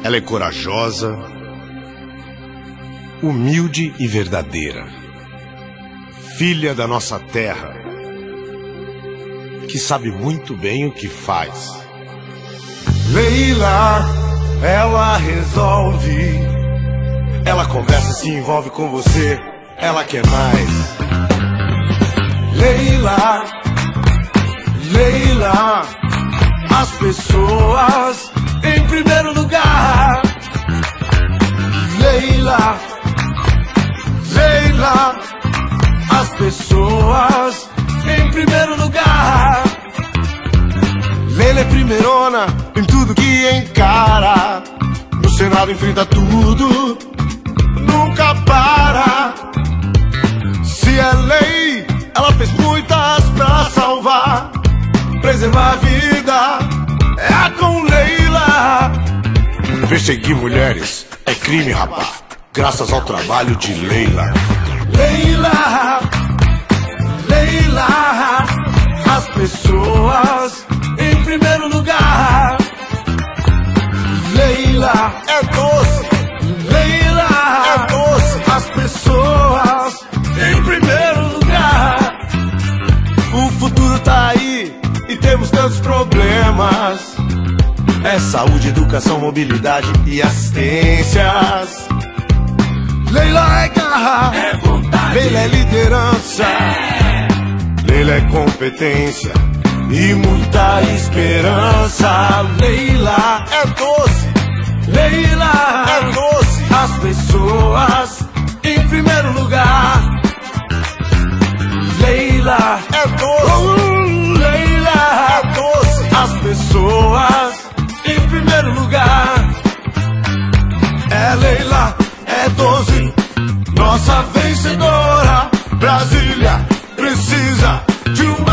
Ela é corajosa, humilde e verdadeira. Filha da nossa terra, que sabe muito bem o que faz. Leila, ela resolve. Ela conversa, se envolve com você. Ela quer mais. Leila, Leila, as pessoas em primeiro lugar. Leila, Leila, as pessoas em primeiro lugar. Leila é primeirona em tudo que encara. No Senado enfrenta tudo, nunca para. Se é lei, ela fez muitas pra salvar. Preservar a vida é com Leila. Perseguir mulheres é crime, rapaz, graças ao trabalho de Leila. Leila, Leila, as pessoas em primeiro lugar. Leila é doce, Leila é doce, as pessoas em primeiro lugar. O futuro tá aí e temos tantos problemas. É saúde, educação, mobilidade e assistências. Leila é garra, é vontade, Leila é liderança, Leila é competência e muita esperança. Leila é doce, Leila é doce, as pessoas em primeiro lugar. Leila é doce, Leila é doce, as pessoas em primeiro lugar. É Leila, é doce, nossa vencedora. Brasília precisa de uma